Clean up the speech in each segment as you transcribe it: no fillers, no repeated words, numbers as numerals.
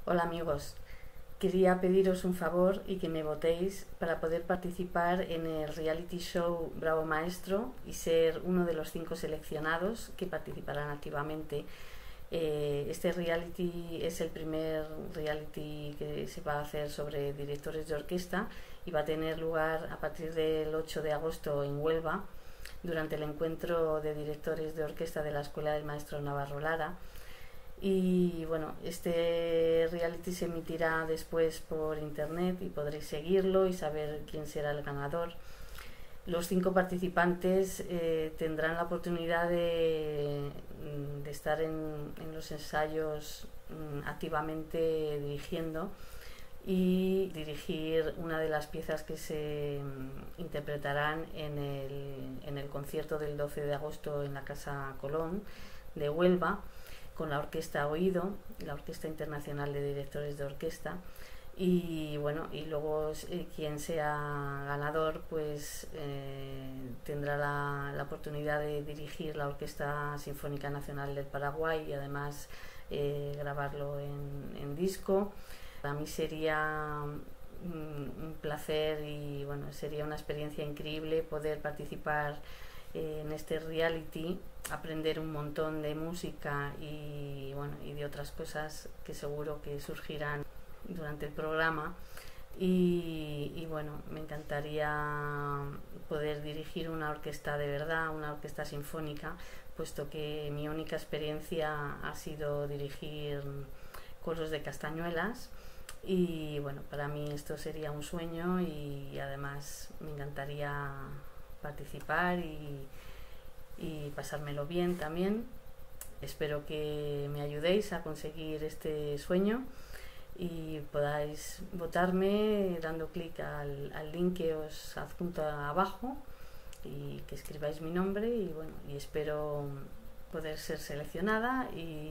Hola amigos, quería pediros un favor y que me votéis para poder participar en el reality show Bravo Maestro y ser uno de los 5 seleccionados que participarán activamente. Este reality es el primer reality que se va a hacer sobre directores de orquesta y va a tener lugar a partir del 8 de agosto en Huelva durante el encuentro de directores de orquesta de la Escuela del Maestro Navarro Lara. Y bueno, este reality se emitirá después por internet y podréis seguirlo y saber quién será el ganador. Los 5 participantes tendrán la oportunidad de estar en los ensayos activamente dirigiendo y dirigir una de las piezas que se interpretarán en el concierto del 12 de agosto en la Casa Colón de Huelva con la Orquesta Oído, la Orquesta Internacional de Directores de Orquesta. Y bueno, y luego quien sea ganador pues tendrá la oportunidad de dirigir la Orquesta Sinfónica Nacional del Paraguay y además grabarlo en disco. Para mí sería un placer y bueno, sería una experiencia increíble poder participar en este reality, aprender un montón de música y bueno, y de otras cosas que seguro que surgirán durante el programa. Y bueno, me encantaría poder dirigir una orquesta de verdad, una orquesta sinfónica, puesto que mi única experiencia ha sido dirigir coros de castañuelas. Y bueno, para mí esto sería un sueño y además me encantaría participar y pasármelo bien también. Espero que me ayudéis a conseguir este sueño y podáis votarme dando clic al link que os adjunto abajo y que escribáis mi nombre y bueno, y espero poder ser seleccionada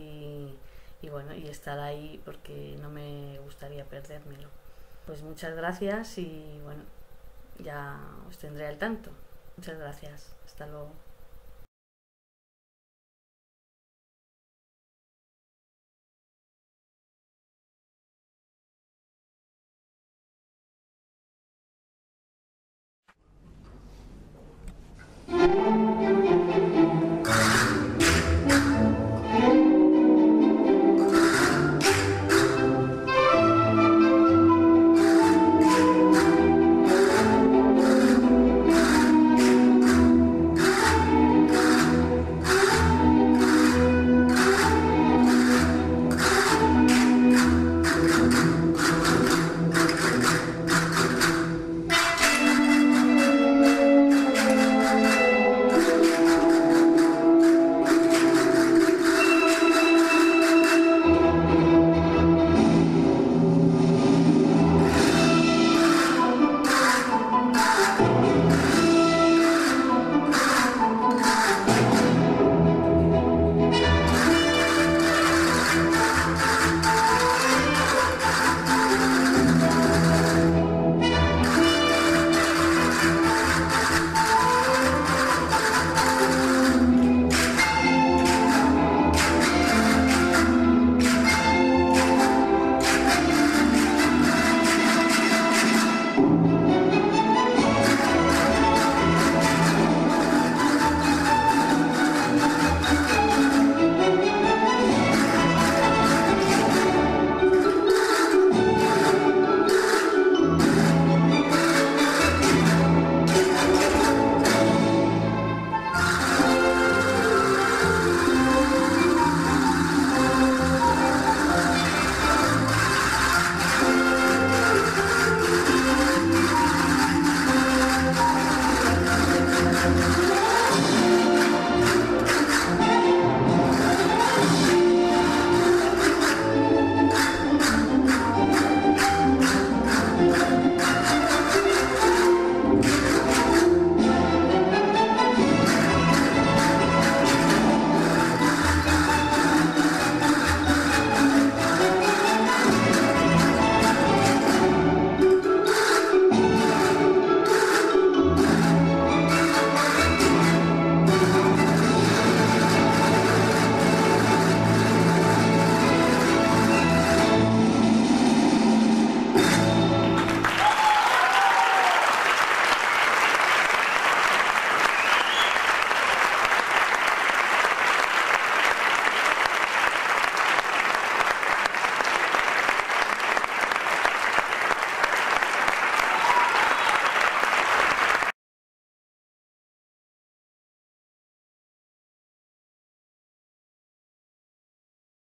y bueno, y estar ahí porque no me gustaría perdérmelo. Pues muchas gracias y bueno, ya os tendré al tanto. Muchas gracias. Hasta luego.